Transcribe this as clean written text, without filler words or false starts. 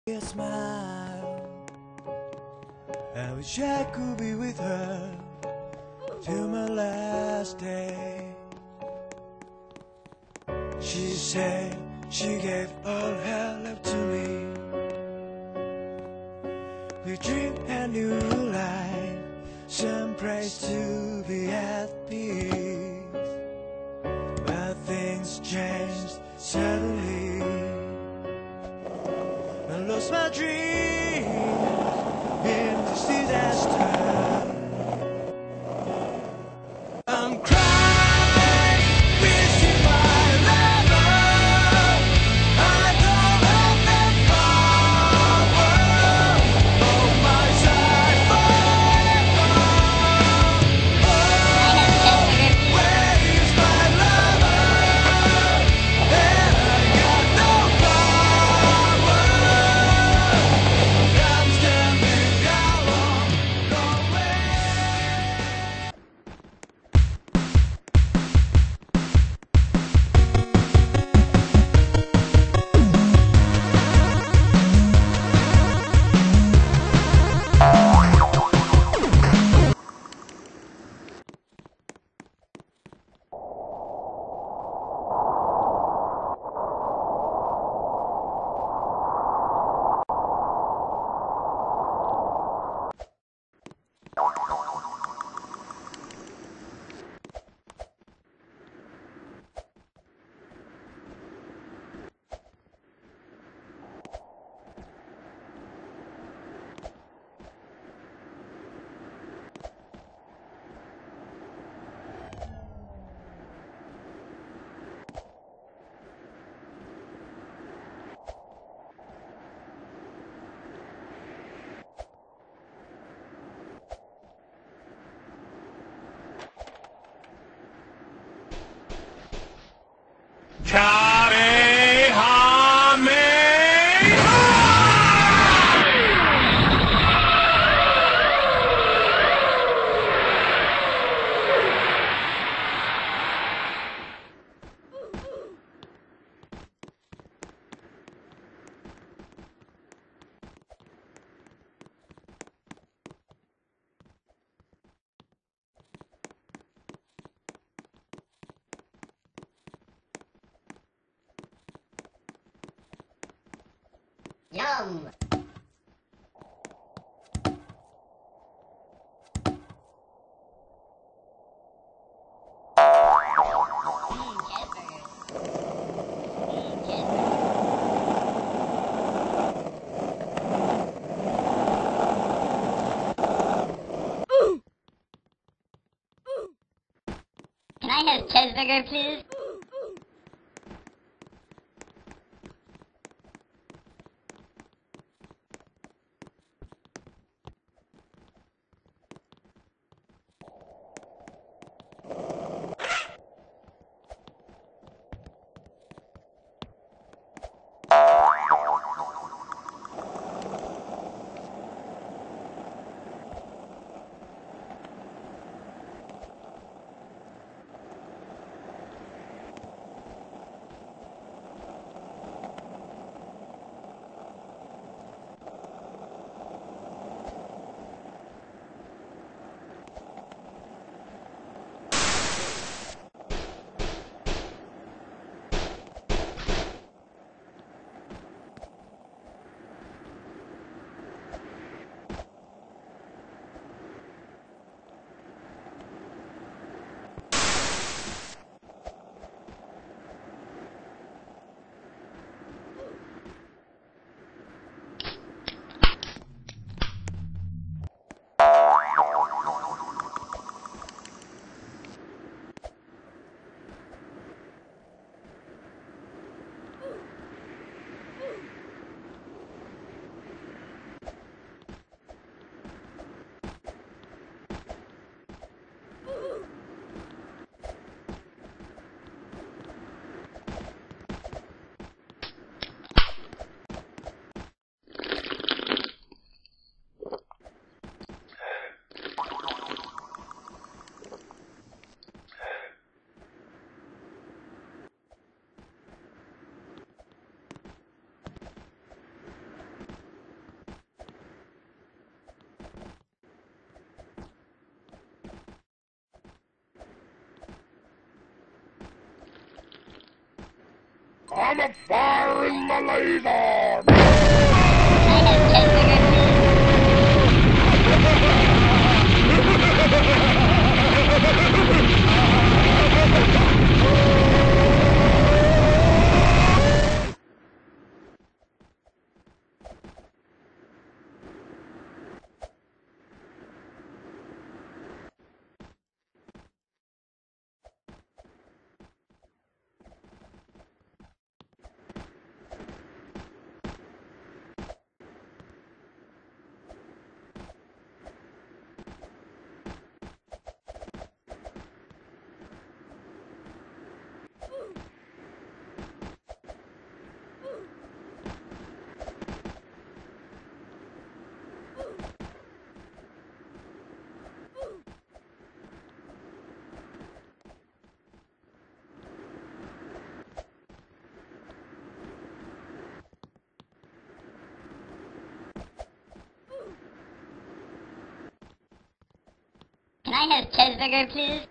A smile. I wish I could be with her till my last day. She said she gave all her love to me. We dreamed a new life, some praise to be at peace. But things changed suddenly. I lost my dreams in this disaster. I'm crying, missing my lover. I don't have that power on my side forever. Oh, where is my lover? And I got no power. I'm standing alone, nowhere. Yum! Can I have cheeseburger, please? I'm a firing the laser! Can I have a cheeseburger, please? Can I have a cheeseburger, please?